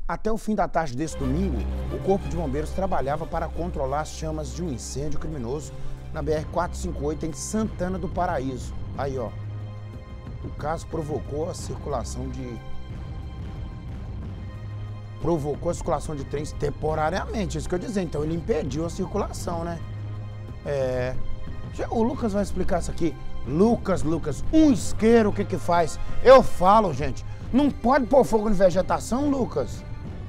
Até o fim da tarde desse domingo, o Corpo de Bombeiros trabalhava para controlar as chamas de um incêndio criminoso na BR-458 em Santana do Paraíso. Aí, ó. O caso provocou a circulação de trens temporariamente, isso que eu dizer. Então ele impediu a circulação, né? O Lucas vai explicar isso aqui. Lucas, um isqueiro, o que que faz? Eu falo, gente, não pode pôr fogo em vegetação, Lucas.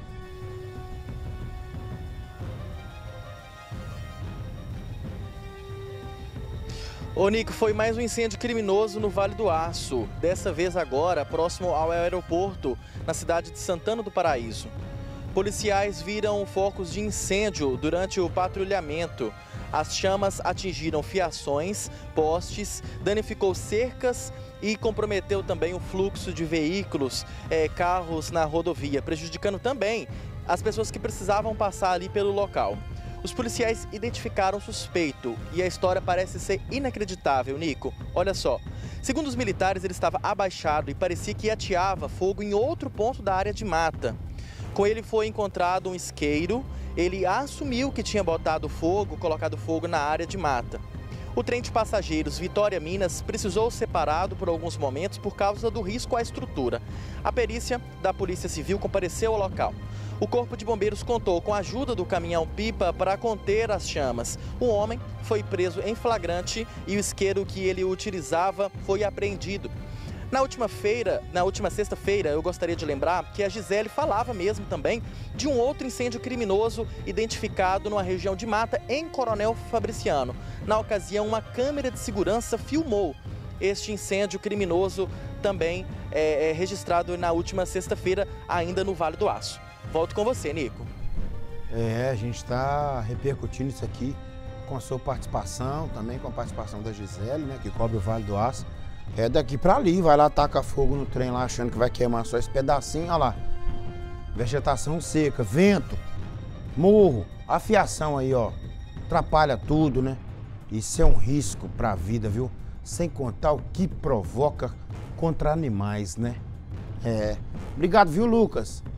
Ô Nico, foi mais um incêndio criminoso no Vale do Aço, dessa vez agora próximo ao aeroporto, na cidade de Santana do Paraíso. Policiais viram focos de incêndio durante o patrulhamento. As chamas atingiram fiações, postes, danificou cercas e comprometeu também o fluxo de veículos, carros na rodovia, prejudicando também as pessoas que precisavam passar ali pelo local. Os policiais identificaram o suspeito e a história parece ser inacreditável, Nico. Olha só, segundo os militares, ele estava abaixado e parecia que ateava fogo em outro ponto da área de mata. Com ele foi encontrado um isqueiro, ele assumiu que tinha colocado fogo na área de mata. O trem de passageiros Vitória Minas precisou ser parado por alguns momentos por causa do risco à estrutura. A perícia da Polícia Civil compareceu ao local. O Corpo de Bombeiros contou com a ajuda do caminhão-pipa para conter as chamas. O homem foi preso em flagrante e o isqueiro que ele utilizava foi apreendido. Na última sexta-feira, eu gostaria de lembrar que a Gisele falava mesmo também de um outro incêndio criminoso identificado numa região de mata em Coronel Fabriciano. Na ocasião, uma câmera de segurança filmou este incêndio criminoso também registrado na última sexta-feira, ainda no Vale do Aço. Volto com você, Nico. A gente está repercutindo isso aqui com a sua participação, também com a participação da Gisele, né, que cobre o Vale do Aço. Daqui pra ali, vai lá, taca fogo no trem lá, achando que vai queimar só esse pedacinho, olha lá. Vegetação seca, vento, morro, a fiação aí, ó, atrapalha tudo, né? Isso é um risco pra vida, viu? Sem contar o que provoca contra animais, né? Obrigado, viu, Lucas?